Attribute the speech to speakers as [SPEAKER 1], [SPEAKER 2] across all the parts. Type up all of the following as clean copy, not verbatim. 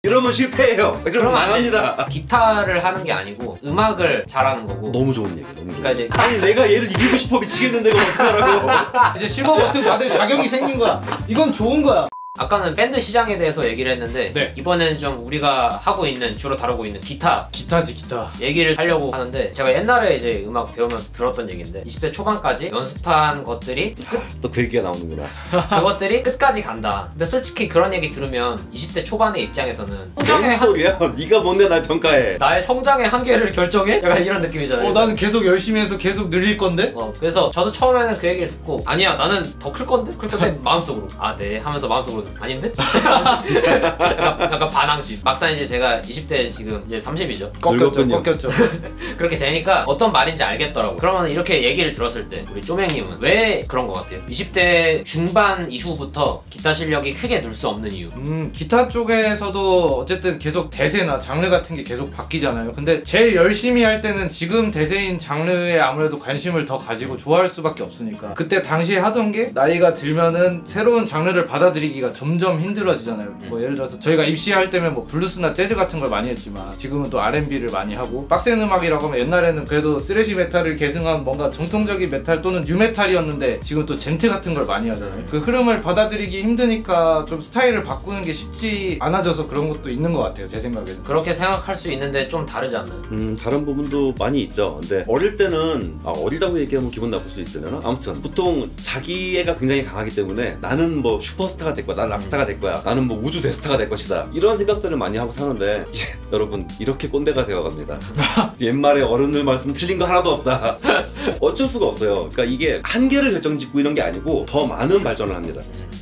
[SPEAKER 1] 이러면 실패해요. 이러면 망합니다.
[SPEAKER 2] 기타를 하는 게 아니고 음악을 잘하는 거고.
[SPEAKER 1] 너무 좋은 얘기. 너무 좋은.
[SPEAKER 2] 그러니까 이제
[SPEAKER 1] 아니 내가 얘를 이기고 싶어 미치겠는데 이거 어떡하라고.
[SPEAKER 3] 이제 실버 버튼 받을 자격이 생긴 거야. 이건 좋은 거야.
[SPEAKER 2] 아까는 밴드 시장에 대해서 얘기를 했는데
[SPEAKER 3] 네.
[SPEAKER 2] 이번에는 좀 우리가 하고 있는 주로 다루고 있는 기타지 기타 얘기를 하려고 하는데 제가 옛날에 이제 음악 배우면서 들었던 얘기인데 20대 초반까지 연습한 것들이
[SPEAKER 1] 또 그 얘기가 나오는구나.
[SPEAKER 2] 그것들이 끝까지 간다. 근데 솔직히 그런 얘기 들으면 20대 초반의 입장에서는
[SPEAKER 1] 무슨 소리야? 네가 뭔데 날 평가해.
[SPEAKER 2] 나의 성장의 한계를 결정해? 약간 이런 느낌이잖아요.
[SPEAKER 3] 나는 계속 열심히 해서 계속 늘릴 건데?
[SPEAKER 2] 그래서 저도 처음에는 그 얘기를 듣고 아니야 나는 더 클 건데? 클 건데 마음속으로 아 네 하면서 마음속으로 아닌데? 약간 반항심. 막상 이제 제가 20대 지금 이제 30이죠.
[SPEAKER 3] 꺾였죠.
[SPEAKER 2] 그렇게 되니까 어떤 말인지 알겠더라고. 그러면 이렇게 얘기를 들었을 때 우리 쪼맹님은 왜 그런 것 같아요? 20대 중반 이후부터 기타 실력이 크게 늘 수 없는 이유.
[SPEAKER 3] 기타 쪽에서도 어쨌든 계속 대세나 장르 같은 게 계속 바뀌잖아요. 근데 제일 열심히 할 때는 지금 대세인 장르에 아무래도 관심을 더 가지고 좋아할 수밖에 없으니까 그때 당시에 하던 게 나이가 들면은 새로운 장르를 받아들이기가 점점 힘들어지잖아요. 뭐 예를 들어서 저희가 입시할 때면 뭐 블루스나 재즈 같은 걸 많이 했지만 지금은 또 R&B를 많이 하고 빡센 음악이라고 하면 옛날에는 그래도 스래시 메탈을 계승한 뭔가 정통적인 메탈 또는 뉴메탈이었는데 지금 또 젠트 같은 걸 많이 하잖아요. 그 흐름을 받아들이기 힘드니까 좀 스타일을 바꾸는 게 쉽지 않아져서 그런 것도 있는 것 같아요. 제 생각에는.
[SPEAKER 2] 그렇게 생각할 수 있는데 좀 다르지 않나요?
[SPEAKER 1] 다른 부분도 많이 있죠. 근데 어릴 때는 어리다고 얘기하면 기분 나쁠 수 있으려나? 아무튼 보통 자기애가 굉장히 강하기 때문에 나는 뭐 슈퍼스타가 될 거야, 나는 락스타가 될 거야, 나는 뭐 우주 대스타가 될 것이다 이런 생각들을 많이 하고 사는데 여러분 이렇게 꼰대가 되어갑니다. 옛말에 어른들 말씀 틀린 거 하나도 없다. 어쩔 수가 없어요. 그러니까 이게 한계를 결정짓고 이런 게 아니고 더 많은 발전을 합니다.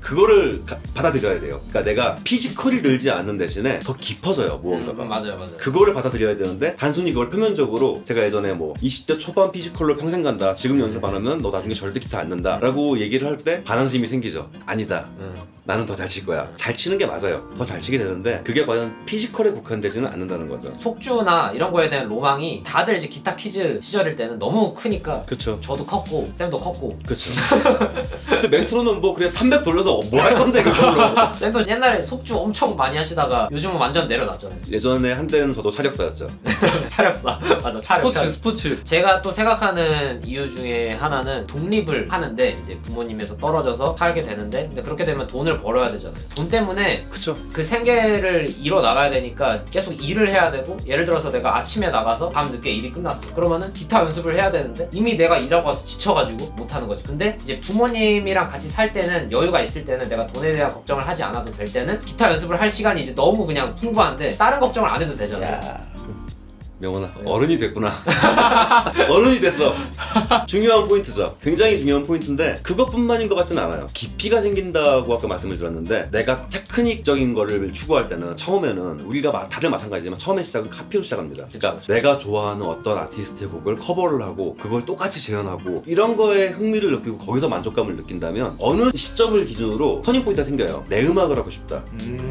[SPEAKER 1] 그거를 받아들여야 돼요. 그러니까 내가 피지컬이 늘지 않는 대신에 더 깊어져요 무언가가.
[SPEAKER 2] 맞아요.
[SPEAKER 1] 그거를 받아들여야 되는데 단순히 그걸 표면적으로 제가 예전에 뭐 20대 초반 피지컬로 평생 간다, 지금 연습 안 하면 너 나중에 절대 기타 안 는다 라고 얘기를 할 때 반항심이 생기죠. 아니다. 나는 더 잘 칠 거야. 잘 치는 게 맞아요. 더 잘 치게 되는데 그게 과연 피지컬에 국한되지는 않는다는 거죠.
[SPEAKER 2] 속주나 이런 거에 대한 로망이 다들 이제 기타 퀴즈 시절일 때는 너무 크니까.
[SPEAKER 1] 그쵸.
[SPEAKER 2] 저도 컸고 쌤도 컸고.
[SPEAKER 1] 그쵸. 근데 멘트로는 뭐 그래 300 돌려서 뭐 할 건데 그걸로.
[SPEAKER 2] 쌤도 옛날에 속주 엄청 많이 하시다가 요즘은 완전 내려놨잖아요.
[SPEAKER 1] 예전에 한때는 저도 차력사였죠.
[SPEAKER 2] 차력사. 맞아. 차력.
[SPEAKER 3] 스포츠.
[SPEAKER 2] 제가 또 생각하는 이유 중에 하나는 독립을 하는데 이제 부모님에서 떨어져서 살게 되는데 근데 그렇게 되면 돈을 벌어야 되잖아요. 돈 때문에
[SPEAKER 1] 그쵸.
[SPEAKER 2] 그 생계를 이뤄 나가야 되니까 계속 일을 해야 되고 예를 들어서 내가 아침에 나가서 밤 늦게 일이 끝났어. 그러면은 기타 연습을 해야 되는데 이미 내가 일하고 와서 지쳐가지고 못하는 거지. 근데 이제 부모님이랑 같이 살 때는 여유가 있을 때는 내가 돈에 대한 걱정을 하지 않아도 될 때는 기타 연습을 할 시간이 이제 너무 그냥 풍부한데 다른 걱정을 안 해도 되잖아요.
[SPEAKER 1] 야. 명원아 어른이 됐구나. 어른이 됐어. 중요한 포인트죠. 굉장히 중요한 포인트인데 그것뿐만인 것 같진 않아요. 깊이가 생긴다고 아까 말씀을 드렸는데 내가 테크닉적인 거를 추구할 때는 처음에는 우리가 다들 마찬가지지만 처음에 시작은 카피로 시작합니다. 그러니까 그쵸. 내가 좋아하는 어떤 아티스트의 곡을 커버를 하고 그걸 똑같이 재현하고 이런 거에 흥미를 느끼고 거기서 만족감을 느낀다면 어느 시점을 기준으로 터닝 포인트가 생겨요. 내 음악을 하고 싶다.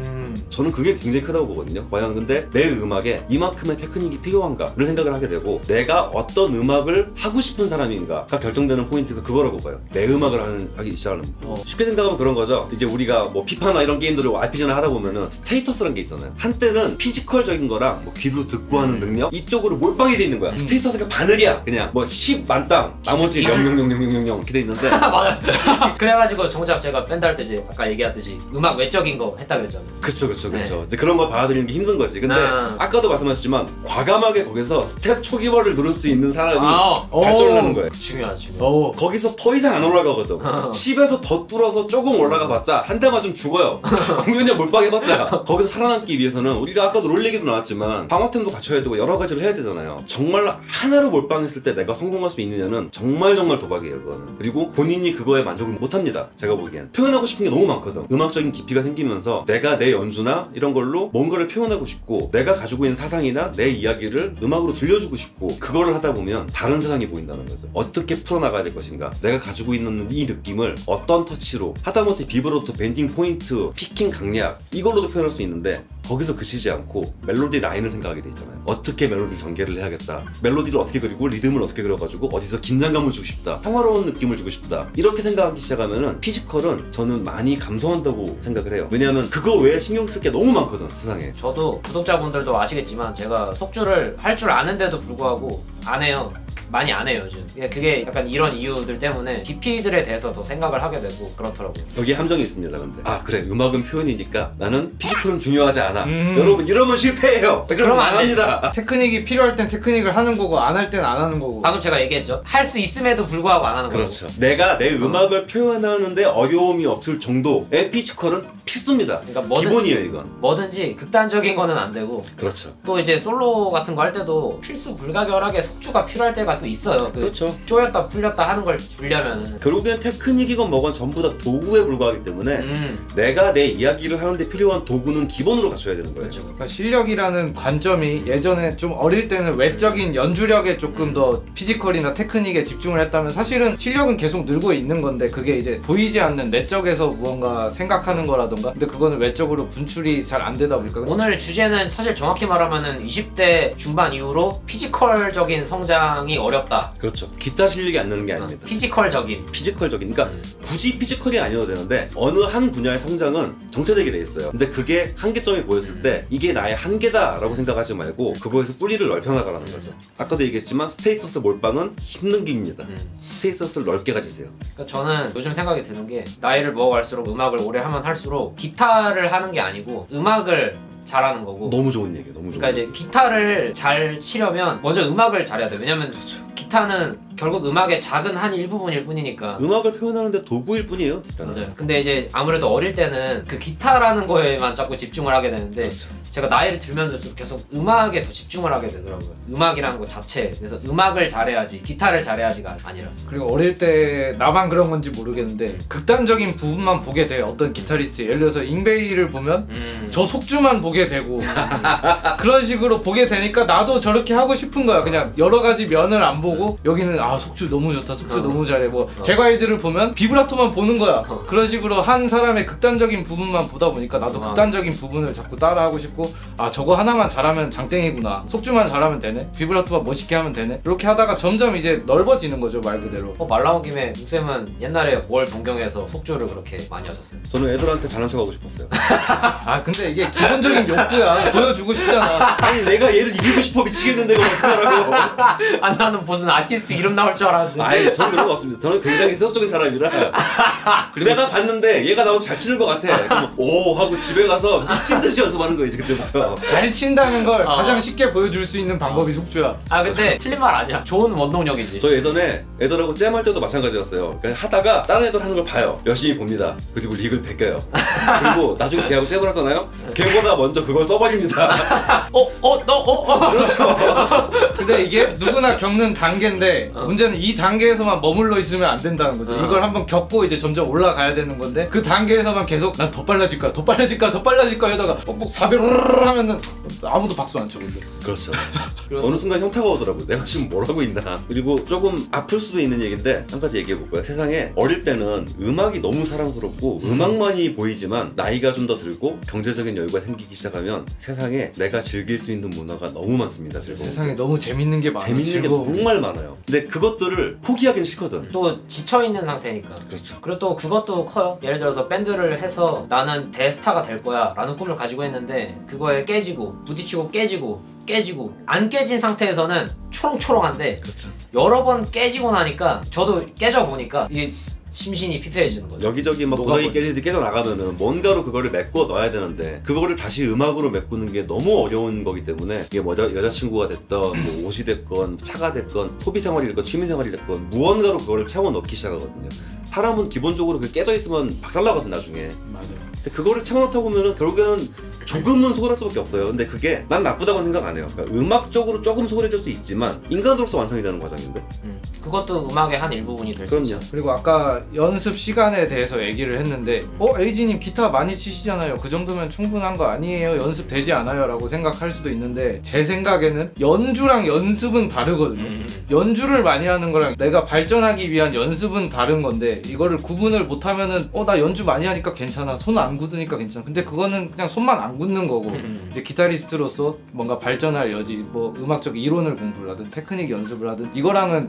[SPEAKER 1] 저는 그게 굉장히 크다고 보거든요. 과연 근데 내 음악에 이만큼의 테크닉이 필요한가를 생각을 하게 되고 내가 어떤 음악을 하고 싶은 사람인가가 결정되는 포인트가 그거라고 봐요. 내 음악을 하기 시작하는 쉽게 생각하면 그런 거죠. 이제 우리가 뭐 피파나 이런 게임들을 RPG나 하다 보면은 스테이터스라는 게 있잖아요. 한때는 피지컬적인 거랑 뭐 귀로 듣고 하는 능력 이쪽으로 몰빵이 돼 있는 거야. 스테이터스가 바늘이야. 그냥 뭐 10 만땅 나머지 0000000 이렇게 돼 있는데
[SPEAKER 2] 맞아. 그래가지고 정작 제가 밴드 할 때 이제 아까 얘기했듯이 음악 외적인 거 했다 그랬잖아요.
[SPEAKER 1] 그쵸. 이제 그런 걸 받아들이는 게 힘든 거지. 근데 아까도 말씀하셨지만 과감하게 거기서 스텝 초기화를 누를 수 있는 사람이 발전을 하는 거예요.
[SPEAKER 2] 중요하지.
[SPEAKER 1] 거기서 더 이상 안 올라가거든. 10에서 더 뚫어서 조금 올라가봤자 한 대 맞으면 죽어요. 공연장 몰빵해봤자 거기서 살아남기 위해서는 우리가 아까도 롤 얘기도 나왔지만 방어템도 갖춰야 되고 여러 가지를 해야 되잖아요. 정말 하나로 몰빵했을 때 내가 성공할 수 있느냐는 정말 도박이에요. 그거는. 그리고 본인이 그거에 만족을 못합니다. 제가 보기엔 표현하고 싶은 게 너무 많거든. 음악적인 깊이가 생기면서 내가 내 연주나 이런 걸로 뭔가를 표현하고 싶고 내가 가지고 있는 사상이나 내 이야기를 음악으로 들려주고 싶고 그거를 하다 보면 다른 세상이 보인다는 거죠. 어떻게 풀어나가야 될 것인가, 내가 가지고 있는 이 느낌을 어떤 터치로 하다못해 비브로토, 밴딩 포인트, 피킹 강약 이걸로도 표현할 수 있는데 거기서 그치지 않고 멜로디 라인을 생각하게 돼 있잖아요. 어떻게 멜로디 전개를 해야겠다, 멜로디를 어떻게 그리고 리듬을 어떻게 그려가지고 어디서 긴장감을 주고 싶다, 평화로운 느낌을 주고 싶다 이렇게 생각하기 시작하면은 피지컬은 저는 많이 감소한다고 생각을 해요. 왜냐하면 그거 외에 신경 신경 쓸 게 너무 많거든 세상에.
[SPEAKER 2] 저도 구독자분들도 아시겠지만 제가 속주를 할 줄 아는데도 불구하고 안 해요. 많이 안 해요 요즘. 그게 약간 이런 이유들 때문에 깊이들에 대해서 더 생각을 하게 되고 그렇더라고요.
[SPEAKER 1] 여기 함정이 있습니다. 근데 그래 음악은 표현이니까 나는 피지컬은 중요하지 않아. 여러분 이러면 실패해요. 그럼 망합니다.
[SPEAKER 3] 테크닉이 필요할 땐 테크닉을 하는 거고 안 할 땐 안 하는 거고.
[SPEAKER 2] 방금 제가 얘기했죠. 할 수 있음에도 불구하고 안 하는 거고.
[SPEAKER 1] 그렇죠. 내가 내 음악을 표현하는데 어려움이 없을 정도의 피지컬은 필수입니다.
[SPEAKER 2] 그러니까
[SPEAKER 1] 기본이에요 이건.
[SPEAKER 2] 뭐든지 극단적인 거는 안 되고.
[SPEAKER 1] 그렇죠.
[SPEAKER 2] 또 이제 솔로 같은 거 할 때도 필수 불가결하게 속주가 필요할 때가 또 있어요.
[SPEAKER 1] 그렇죠.
[SPEAKER 2] 쪼였다 풀렸다 하는 걸 주려면은
[SPEAKER 1] 결국엔 테크닉이건 뭐건 전부 다 도구에 불과하기 때문에 내가 내 이야기를 하는데 필요한 도구는 기본으로 갖춰야 되는 거예요.
[SPEAKER 2] 그렇죠.
[SPEAKER 3] 그러니까 실력이라는 관점이 예전에 좀 어릴 때는 외적인 연주력에 조금 더 피지컬이나 테크닉에 집중을 했다면 사실은 실력은 계속 늘고 있는 건데 그게 이제 보이지 않는 내적에서 무언가 생각하는 거라던가 근데 그거는 외적으로 분출이 잘 안 되다 보니까
[SPEAKER 2] 오늘 주제는 사실 정확히 말하면은 20대 중반 이후로 피지컬적인 성장이 어렵다.
[SPEAKER 1] 그렇죠. 기타 실력이 안 느는 게 아닙니다.
[SPEAKER 2] 피지컬적인.
[SPEAKER 1] 그러니까 굳이 피지컬이 아니어도 되는데 어느 한 분야의 성장은 정체되게 돼 있어요. 근데 그게 한계점이 보였을 때 이게 나의 한계다라고 생각하지 말고 그거에서 뿌리를 넓혀나가라는 거죠. 아까도 얘기했지만 스테이터스 몰빵은 힘든 길입니다. 스테이터스를 넓게 가지세요.
[SPEAKER 2] 그러니까 저는 요즘 생각이 드는 게 나이를 먹어갈수록 음악을 오래 하면 할수록 기타를 하는 게 아니고 음악을 잘하는 거고.
[SPEAKER 1] 너무 좋은 얘기예요. 너무 좋은.
[SPEAKER 2] 그러니까 이제 기타를 잘 치려면 먼저 음악을 잘해야 돼. 왜냐면
[SPEAKER 1] 그렇죠.
[SPEAKER 2] 기타는 결국 음악의 작은 한 일부분일 뿐이니까.
[SPEAKER 1] 음악을 표현하는데 도구일 뿐이에요. 기타는.
[SPEAKER 2] 맞아요. 근데 이제 아무래도 어릴 때는 그 기타라는 거에만 자꾸 집중을 하게 되는데
[SPEAKER 1] 그렇죠.
[SPEAKER 2] 제가 나이를 들면 들수록 계속 음악에 더 집중을 하게 되더라고요. 음악이라는 것 자체. 그래서 음악을 잘해야지 기타를 잘해야지가 아니라.
[SPEAKER 3] 그리고 어릴 때 나만 그런 건지 모르겠는데 극단적인 부분만 보게 돼요. 어떤 기타리스트 예를 들어서 잉베이를 보면 저 속주만 보게 되고 그런 식으로 보게 되니까 나도 저렇게 하고 싶은 거야. 그냥 여러 가지 면을 안 보고 여기는 속주 너무 좋다, 속주 너무 잘해. 뭐 제과일들을 보면 비브라토만 보는 거야. 그런 식으로 한 사람의 극단적인 부분만 보다 보니까 나도 극단적인 부분을 자꾸 따라하고 싶고 저거 하나만 잘하면 장땡이구나, 속주만 잘하면 되네, 비브라토만 멋있게 하면 되네, 이렇게 하다가 점점 이제 넓어지는 거죠, 말 그대로.
[SPEAKER 2] 말 나온 김에 웅쌤은 옛날에 뭘 동경해서 속주를 그렇게 많이 하셨어요?
[SPEAKER 1] 저는 애들한테 잘난 척하고 싶었어요.
[SPEAKER 3] 근데 이게 기본적인 욕구야. 보여주고 싶잖아.
[SPEAKER 1] 아니 내가 얘를 이기고 싶어 미치겠는데 이거 어떡하라고.
[SPEAKER 2] 나는 무슨 아티스트 이름 나올 줄 알았는데.
[SPEAKER 1] 아니 저는 그런 거 없습니다. 저는 굉장히 세속적인 사람이라 내가 봤는데 얘가 나보다 잘 치는 것 같아. 그럼 오 하고 집에 가서 미친 듯이 연습하는 거예요 그때부터.
[SPEAKER 3] 잘 친다는 걸 가장 쉽게 보여줄 수 있는 방법이 속주야.
[SPEAKER 2] 근데 틀린 말 아니야. 좋은 원동력이지.
[SPEAKER 1] 저 예전에 애들하고 잼할 때도 마찬가지였어요. 그러니까 하다가 다른 애들 하는 걸 봐요. 열심히 봅니다. 그리고 릭을 베껴요. 그리고 나중에 걔하고 잼을 하잖아요. 걔보다 먼저 그걸 써버립니다. 그렇죠.
[SPEAKER 3] 근데 이게 누구나 겪는 단계인데 문제는 이 단계에서만 머물러 있으면 안 된다는 거죠. 이걸 한번 겪고 이제 점점 올라가야 되는 건데 그 단계에서만 계속 난 더 빨라질 거야, 더 빨라질 거야, 더 빨라질 거야 이러다가 뻑뻑 400 하면은 아무도 박수 안 쳐. 근데
[SPEAKER 1] 그렇죠. 어느 순간 현타가 오더라고요. 내가 지금 뭘 하고 있나. 그리고 조금 아플 수도 있는 얘기인데 한 가지 얘기해 볼 거예요. 세상에 어릴 때는 음악이 너무 사랑스럽고 음악만이 보이지만 나이가 좀 더 들고 경제적인 여유가 생기기 시작하면 세상에 내가 즐길 수 있는 문화가 너무 많습니다.
[SPEAKER 3] 세상에 너무 재밌는 게 많아.
[SPEAKER 1] 재밌는 게 정말 많아요. 근데 그것들을 포기하기는 싫거든.
[SPEAKER 2] 또 지쳐있는 상태니까.
[SPEAKER 1] 그렇죠.
[SPEAKER 2] 그리고 또 그것도 커요. 예를 들어서 밴드를 해서 나는 대스타가 될 거야 라는 꿈을 가지고 했는데 그거에 깨지고 부딪히고 깨지고 안 깨진 상태에서는 초롱초롱한데
[SPEAKER 1] 그렇죠.
[SPEAKER 2] 여러 번 깨지고 나니까 저도 깨져 보니까 이게 심신이 피폐해지는 거죠.
[SPEAKER 1] 여기저기 막 도자기 깨지듯이 깨져나가면은 뭔가로 그거를 메꿔 넣어야 되는데 그거를 다시 음악으로 메꾸는 게 너무 어려운 거기 때문에 이게 뭐 여자친구가 됐던 뭐 옷이 됐건 차가 됐건 소비생활이 됐건 취미생활이 됐건 무언가로 그거를 채워 넣기 시작하거든요. 사람은 기본적으로 그 깨져 있으면 박살나거든 나중에.
[SPEAKER 3] 맞아요.
[SPEAKER 1] 근데 그거를 채워 넣다 보면은 결국에는 조금은 소홀할 수밖에 없어요. 근데 그게 난 나쁘다고는 생각 안 해요. 그러니까 음악적으로 조금 소홀해질 수 있지만 인간으로서 완성이 되는 과정인데
[SPEAKER 2] 그것도 음악의 한 일부분이 될 수 있죠.
[SPEAKER 3] 그리고 아까 연습 시간에 대해서 얘기를 했는데 에이지님 기타 많이 치시잖아요. 그 정도면 충분한 거 아니에요? 연습 되지 않아요? 라고 생각할 수도 있는데 제 생각에는 연주랑 연습은 다르거든요. 연주를 많이 하는 거랑 내가 발전하기 위한 연습은 다른 건데 이거를 구분을 못하면은 나 연주 많이 하니까 괜찮아, 손 안 굳으니까 괜찮아. 근데 그거는 그냥 손만 안 굳는 거고 이제 기타리스트로서 뭔가 발전할 여지, 뭐 음악적 이론을 공부를 하든 테크닉 연습을 하든 이거랑은 다른데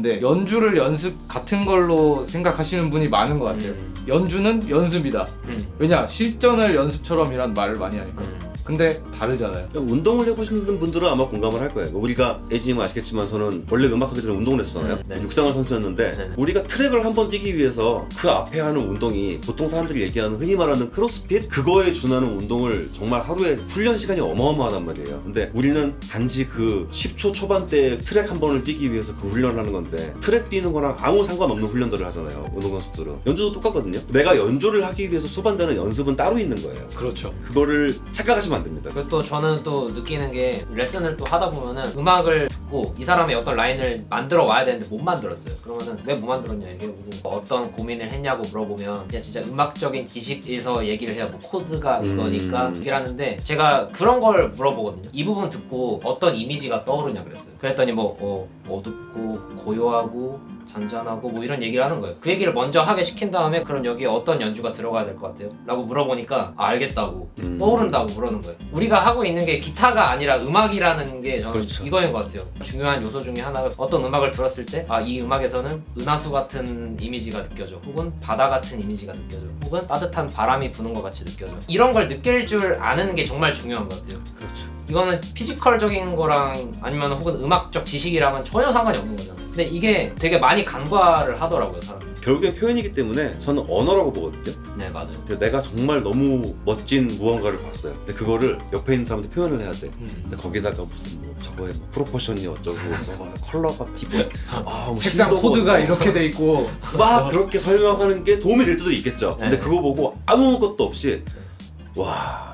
[SPEAKER 3] 있는데 연주를 연습 같은 걸로 생각하시는 분이 많은 것 같아요. 연주는 연습이다. 왜냐 실전을 연습처럼이란 말을 많이 하니까. 근데 다르잖아요.
[SPEAKER 1] 운동을 해보시는 분들은 아마 공감을 할 거예요. 우리가 에이지님은 아시겠지만 저는 원래 음악하기 전에 운동을 했었잖아요.
[SPEAKER 2] 네.
[SPEAKER 1] 육상을 선수였는데
[SPEAKER 2] 네.
[SPEAKER 1] 우리가 트랙을 한번 뛰기 위해서 그 앞에 하는 운동이 보통 사람들이 얘기하는 흔히 말하는 크로스핏 그거에 준하는 운동을 정말 하루에 훈련 시간이 어마어마하단 말이에요. 근데 우리는 단지 그 10초 초반대 트랙 한 번을 뛰기 위해서 그 훈련을 하는 건데 트랙 뛰는 거랑 아무 상관없는 훈련들을 하잖아요. 운동선수들은. 연주도 똑같거든요. 내가 연주를 하기 위해서 수반되는 연습은 따로 있는 거예요.
[SPEAKER 3] 그렇죠.
[SPEAKER 1] 그거를 착각하시면 안 됩니다.
[SPEAKER 2] 그리고 또 저는 또 느끼는 게 레슨을 또 하다 보면은 음악을 듣고 이 사람의 어떤 라인을 만들어 와야 되는데 못 만들었어요. 그러면은 왜 못 만들었냐 얘기해보고 어떤 고민을 했냐고 물어보면 그냥 진짜 음악적인 지식에서 얘기를 해요. 뭐 코드가 이거니까 얘기를 하는데 제가 그런 걸 물어보거든요. 이 부분 듣고 어떤 이미지가 떠오르냐 그랬어요. 그랬더니 뭐 어둡고 고요하고 잔잔하고 뭐 이런 얘기를 하는 거예요. 그 얘기를 먼저 하게 시킨 다음에 그럼 여기에 어떤 연주가 들어가야 될 것 같아요? 라고 물어보니까 알겠다고 떠오른다고 그러는 거예요. 우리가 하고 있는 게 기타가 아니라 음악이라는 게 저는
[SPEAKER 1] 그렇죠.
[SPEAKER 2] 이거인 것 같아요. 중요한 요소 중에 하나가 어떤 음악을 들었을 때 아, 이 음악에서는 은하수 같은 이미지가 느껴져 혹은 바다 같은 이미지가 느껴져 혹은 따뜻한 바람이 부는 것 같이 느껴져 이런 걸 느낄 줄 아는 게 정말 중요한 것 같아요.
[SPEAKER 1] 그렇죠.
[SPEAKER 2] 이거는 피지컬적인 거랑 아니면 혹은 음악적 지식이랑은 전혀 상관이 없는 거잖아요. 근데 이게 되게 많이 간과를 하더라고요, 사람이.
[SPEAKER 1] 결국엔 표현이기 때문에 저는 언어라고 보거든요.
[SPEAKER 2] 네, 맞아요.
[SPEAKER 1] 내가 정말 너무 멋진 무언가를 봤어요. 근데 그거를 옆에 있는 사람한테 표현을 해야 돼. 근데 거기다가 무슨 뭐 저거에 뭐 프로포션이 어쩌고 뭐 컬러가 디고 뭐
[SPEAKER 3] 색상
[SPEAKER 1] 심도가
[SPEAKER 3] 코드가
[SPEAKER 1] 어쩌고
[SPEAKER 3] 이렇게 돼 있고
[SPEAKER 1] 막 그렇게 설명하는 게 도움이 될 때도 있겠죠. 근데
[SPEAKER 2] 네.
[SPEAKER 1] 그거 보고 아무것도 없이 와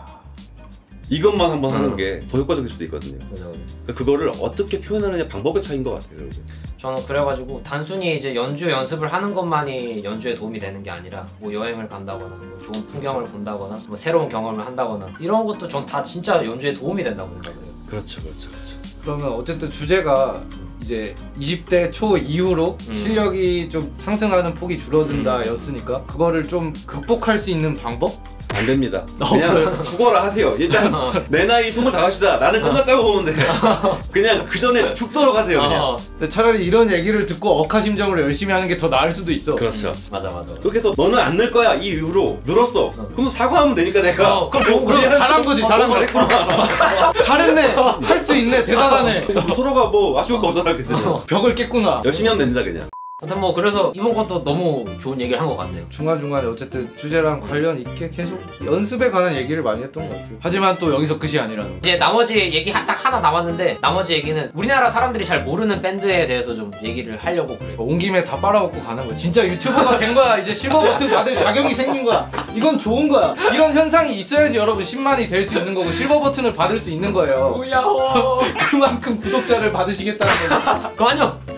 [SPEAKER 1] 이것만 한번 하는 게 더 효과적일 수도 있거든요.
[SPEAKER 2] 그죠.
[SPEAKER 1] 그러니까 그거를 어떻게 표현하느냐 방법의 차이인 것 같아요. 결국엔.
[SPEAKER 2] 저는 그래가지고 단순히 이제 연주 연습을 하는 것만이 연주에 도움이 되는 게 아니라 뭐 여행을 간다거나 뭐 좋은 풍경을 본다거나 뭐 새로운 경험을 한다거나 이런 것도 전 다 진짜 연주에 도움이 된다고 생각을 해요.
[SPEAKER 1] 그렇죠, 그렇죠, 그렇죠.
[SPEAKER 3] 그러면 어쨌든 주제가 이제 20대 초 이후로 실력이 좀 상승하는 폭이 줄어든다 였으니까 그거를 좀 극복할 수 있는 방법?
[SPEAKER 1] 안 됩니다.
[SPEAKER 3] 없어요.
[SPEAKER 1] 그냥 죽어라 하세요. 일단 내 나이 25이다. 나는 끝났다고 보면 돼. 그냥 그 전에 죽도록 하세요. 그냥.
[SPEAKER 3] 근데 차라리 이런 얘기를 듣고 억하심정으로 열심히 하는 게 더 나을 수도 있어.
[SPEAKER 1] 그렇죠.
[SPEAKER 2] 맞아.
[SPEAKER 1] 그렇게 해서 너는 안 늘 거야 이 이후로 늘었어. 그럼 사과하면 되니까 내가.
[SPEAKER 2] 그럼 좋은
[SPEAKER 3] 그럼 잘한 거지, 잘한 거.
[SPEAKER 1] 잘했구나.
[SPEAKER 3] 잘했네. 할 수 있네. 대단하네.
[SPEAKER 1] 서로가 뭐 아쉬울 거 없잖아 그때.
[SPEAKER 3] 벽을 깼구나.
[SPEAKER 1] 열심히 하면 됩니다 그냥.
[SPEAKER 2] 하여튼 뭐 그래서 이번 것도 너무 좋은 얘기를 한 것 같네요.
[SPEAKER 3] 중간중간에 어쨌든 주제랑 관련 있게 계속 연습에 관한 얘기를 많이 했던 것 같아요. 하지만 또 여기서 끝이 아니라는 거.
[SPEAKER 2] 이제 나머지 얘기 딱 하나 남았는데 나머지 얘기는 우리나라 사람들이 잘 모르는 밴드에 대해서 좀 얘기를 하려고 그래요.
[SPEAKER 3] 온 김에 다 빨아먹고 가는 거야. 진짜 유튜버가 된 거야. 이제 실버 버튼 받을 자격이 생긴 거야. 이건 좋은 거야. 이런 현상이 있어야지 여러분 10만이 될 수 있는 거고 실버 버튼을 받을 수 있는 거예요.
[SPEAKER 2] 우야호.
[SPEAKER 3] 그만큼 구독자를 받으시겠다는 거죠.
[SPEAKER 2] 그럼 안녕.